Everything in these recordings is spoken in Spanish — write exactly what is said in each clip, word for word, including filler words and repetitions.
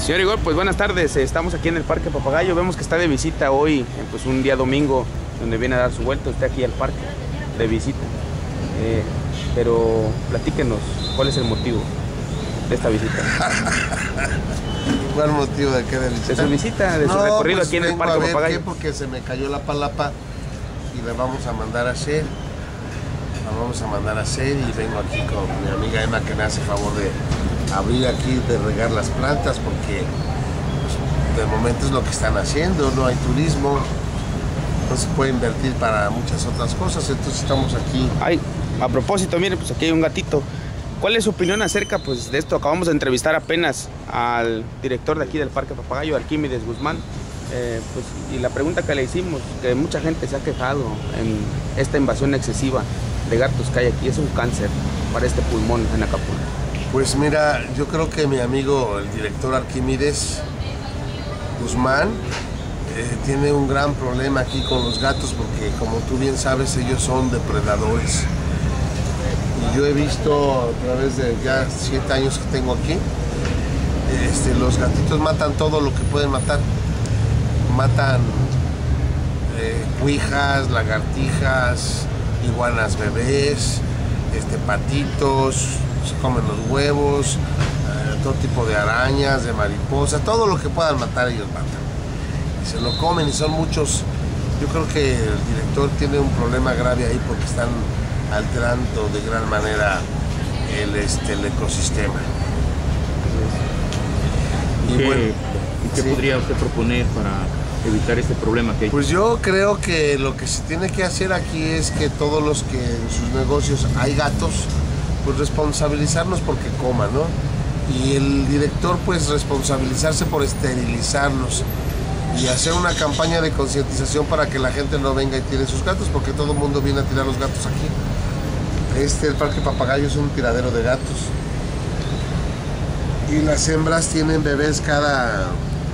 Señor Igor, pues buenas tardes, estamos aquí en el Parque Papagayo, vemos que está de visita hoy, pues un día domingo, donde viene a dar su vuelta, usted aquí al parque, de visita. Eh, pero platíquenos, ¿cuál es el motivo de esta visita? ¿Cuál motivo de qué de visita? De su visita, de su no, recorrido pues aquí en el Parque a ver Papagayo. Qué, porque se me cayó la palapa y la vamos a mandar a hacer. La vamos a mandar a hacer y vengo aquí con mi amiga Emma que me hace favor de abrir aquí, de regar las plantas porque pues, de momento es lo que están haciendo, no hay turismo, no se puede invertir para muchas otras cosas, entonces estamos aquí. Ay, a propósito, mire, pues aquí hay un gatito. ¿Cuál es su opinión acerca pues, de esto? Acabamos de entrevistar apenas al director de aquí del Parque Papagayo, Arquímedes Guzmán. Eh, pues, y la pregunta que le hicimos, que mucha gente se ha quejado en esta invasión excesiva de gatos que hay aquí, es un cáncer para este pulmón en Acapulco. Pues mira, yo creo que mi amigo, el director Arquímedes Guzmán, eh, tiene un gran problema aquí con los gatos porque, como tú bien sabes, ellos son depredadores. Y yo he visto a través de ya siete años que tengo aquí, este, los gatitos matan todo lo que pueden matar. Matan eh, cuijas, lagartijas, iguanas bebés, este, patitos, se comen los huevos, eh, todo tipo de arañas, de mariposas, todo lo que puedan matar ellos matan. Y se lo comen y son muchos. Yo creo que el director tiene un problema grave ahí porque están alterando de gran manera el, este, el ecosistema. ¿Y qué, bueno, ¿qué sí. podría usted proponer para evitar este problema que hay? Pues yo creo que lo que se tiene que hacer aquí es que todos los que en sus negocios hay gatos, pues responsabilizarnos porque coman, ¿no? Y el director pues responsabilizarse por esterilizarlos y hacer una campaña de concientización para que la gente no venga y tire sus gatos, porque todo el mundo viene a tirar los gatos aquí. Este, el Parque Papagayo es un tiradero de gatos. Y las hembras tienen bebés cada,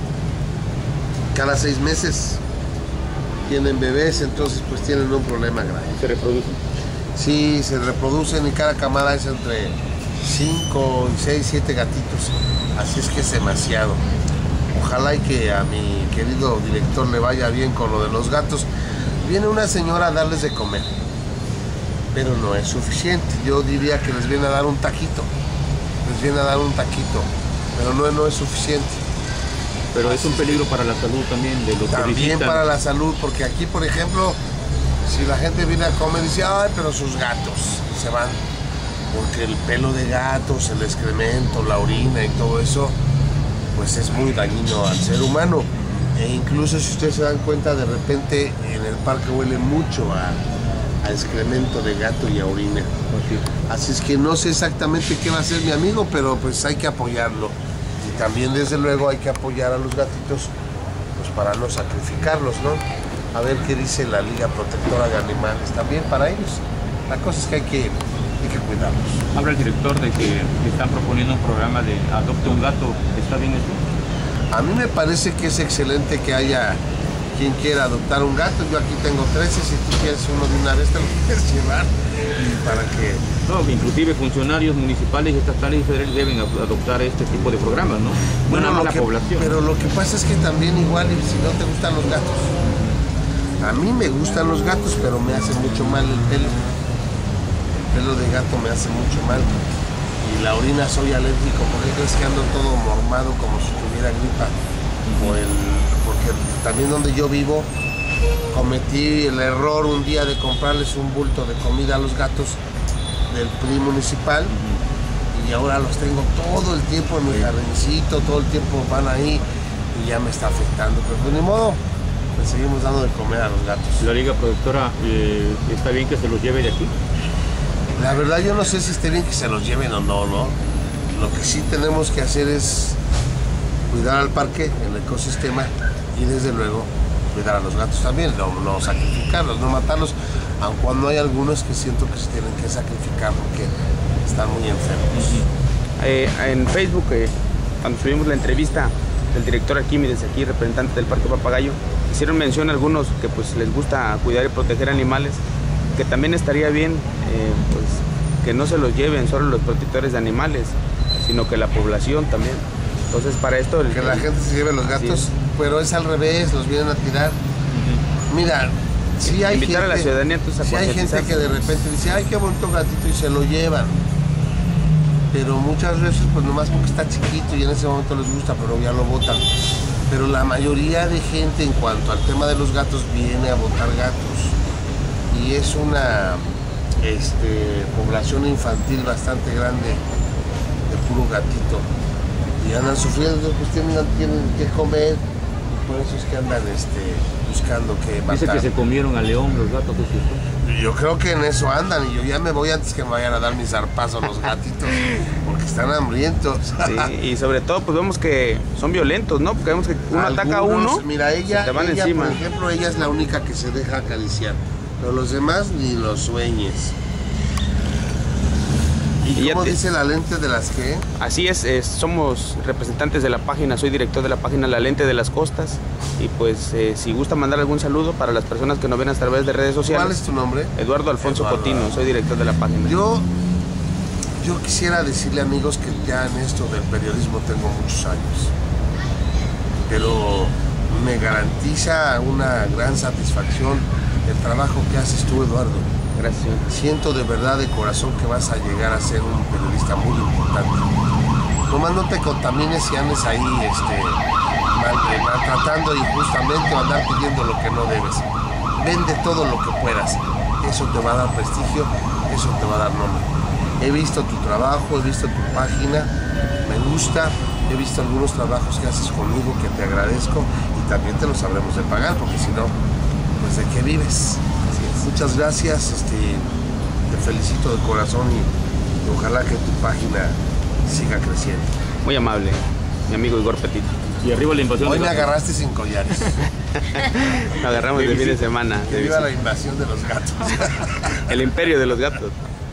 cada seis meses. Tienen bebés, entonces pues tienen un problema grave. ¿Se reproducen? Sí, se reproducen y cada camada es entre cinco, seis, siete gatitos. Así es que es demasiado. Ojalá y que a mi querido director le vaya bien con lo de los gatos. Viene una señora a darles de comer, pero no es suficiente. Yo diría que les viene a dar un taquito. Les viene a dar un taquito, pero no, no es suficiente. Pero es un peligro para la salud también de los que También visitan. para la salud, porque aquí, por ejemplo, si la gente viene a comer y dice, ay, pero sus gatos, y se van. Porque el pelo de gatos, el excremento, la orina y todo eso, pues es muy dañino al ser humano. E incluso si ustedes se dan cuenta, de repente en el parque huele mucho a, a excremento de gato y a orina. Así es que no sé exactamente qué va a hacer mi amigo, pero pues hay que apoyarlo. Y también desde luego hay que apoyar a los gatitos pues para no sacrificarlos, ¿no? A ver qué dice la Liga Protectora de Animales también para ellos. La cosa es que hay que, hay que cuidarlos. Habla el director de que están proponiendo un programa de adopte un gato. ¿Está bien eso? A mí me parece que es excelente que haya quien quiera adoptar un gato. Yo aquí tengo trece, si tú quieres uno de una vez te lo quieres llevar. Para que... No, inclusive funcionarios municipales, estatales y federales deben adoptar este tipo de programas, ¿no? Bueno, no lo la que, población. Pero lo que pasa es que también igual si no te gustan los gatos. A mí me gustan los gatos, pero me hace mucho mal el pelo. El pelo de gato me hace mucho mal. Y la orina soy alérgico, porque crees que ando todo mormado como si tuviera gripa. O el, porque también donde yo vivo cometí el error un día de comprarles un bulto de comida a los gatos del P R I municipal. Uh-huh. Y ahora los tengo todo el tiempo en mi jardincito, todo el tiempo van ahí y ya me está afectando. Pero pues ni modo, le seguimos dando de comer a los gatos. La Liga Protectora, eh, ¿está bien que se los lleve de aquí? La verdad yo no sé si esté bien que se los lleven o no, ¿no? Lo que sí tenemos que hacer es cuidar al parque, el ecosistema y desde luego cuidar a los gatos también, no, no sacrificarlos, no matarlos, aun cuando hay algunos que siento que se tienen que sacrificar porque están muy enfermos. Eh, en Facebook, eh, cuando subimos la entrevista del director Arquímedes, aquí representante del Parque Papagayo, hicieron mención a algunos que pues les gusta cuidar y proteger animales, que también estaría bien eh, pues, que no se los lleven solo los protectores de animales, sino que la población también Entonces para esto... El, que la gente se lleve los gatos, sí. Pero es al revés, los vienen a tirar. Uh-huh. Mira, si hay invitar gente, a la ciudadanía a si hay gente que de repente dice, ay, qué bonito gatito, y se lo llevan. Pero muchas veces, pues nomás porque está chiquito y en ese momento les gusta, pero ya lo botan. Pero la mayoría de gente en cuanto al tema de los gatos viene a botar gatos. Y es una este, población infantil bastante grande de puro gatito. Y andan sufriendo, pues tienen, tienen que comer. Y por eso es que andan este, buscando que matar. Dice que se comieron al león los gatos, ¿es cierto? Yo creo que en eso andan y yo ya me voy antes que me vayan a dar mis zarpazos los gatitos, porque están hambrientos. Sí, y sobre todo pues vemos que son violentos, ¿no? Porque vemos que uno Algunos, ataca a uno, mira, ella, se te van ella encima. Por ejemplo, ella es la única que se deja acariciar, pero los demás ni los sueñes. ¿Y, ¿Y cómo te... dice La Lente de las qué? Así es, es, somos representantes de la página, soy director de la página La Lente de las Costas. Y pues eh, si gusta mandar algún saludo para las personas que nos ven a través de redes sociales. ¿Cuál es tu nombre? Eduardo Alfonso Eduardo. Cotino, soy director de la página. Yo, yo quisiera decirle, amigos, que ya en esto del periodismo tengo muchos años. Pero me garantiza una gran satisfacción el trabajo que haces tú, Eduardo. Gracias. Siento de verdad, de corazón, que vas a llegar a ser un periodista muy importante. Nomás no te contamines y andes ahí este, mal, maltratando injustamente o andar pidiendo lo que no debes. Vende todo lo que puedas. Eso te va a dar prestigio, eso te va a dar nombre. He visto tu trabajo, he visto tu página, me gusta. He visto algunos trabajos que haces conmigo que te agradezco y también te los habremos de pagar, porque si no, pues ¿de qué vives? Muchas gracias, este, te felicito de corazón y, y ojalá que tu página siga creciendo. Muy amable, mi amigo Igor Petit. Y arriba la invasión. Hoy me agarraste sin collares. Nos agarramos de fin de semana. Que viva la invasión de los gatos. El imperio de los gatos.